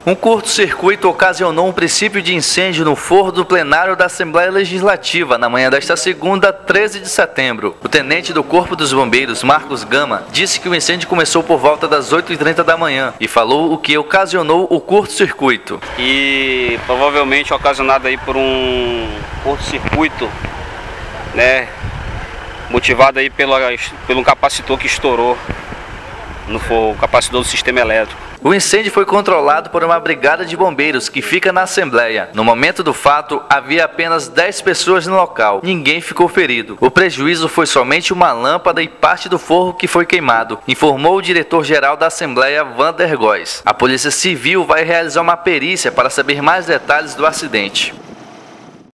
Um curto-circuito ocasionou um princípio de incêndio no forro do plenário da Assembleia Legislativa na manhã desta segunda, 13 de setembro. O tenente do Corpo dos Bombeiros, Marcos Gama, disse que o incêndio começou por volta das 8h30 da manhã e falou o que ocasionou o curto-circuito. E provavelmente ocasionado aí por um curto-circuito, né, motivado aí pelo capacitor que estourou no forro, o capacitor do sistema elétrico. O incêndio foi controlado por uma brigada de bombeiros que fica na Assembleia. No momento do fato, havia apenas 10 pessoas no local. Ninguém ficou ferido. O prejuízo foi somente uma lâmpada e parte do forro que foi queimado, informou o diretor-geral da Assembleia, Wander Góes. A Polícia Civil vai realizar uma perícia para saber mais detalhes do acidente.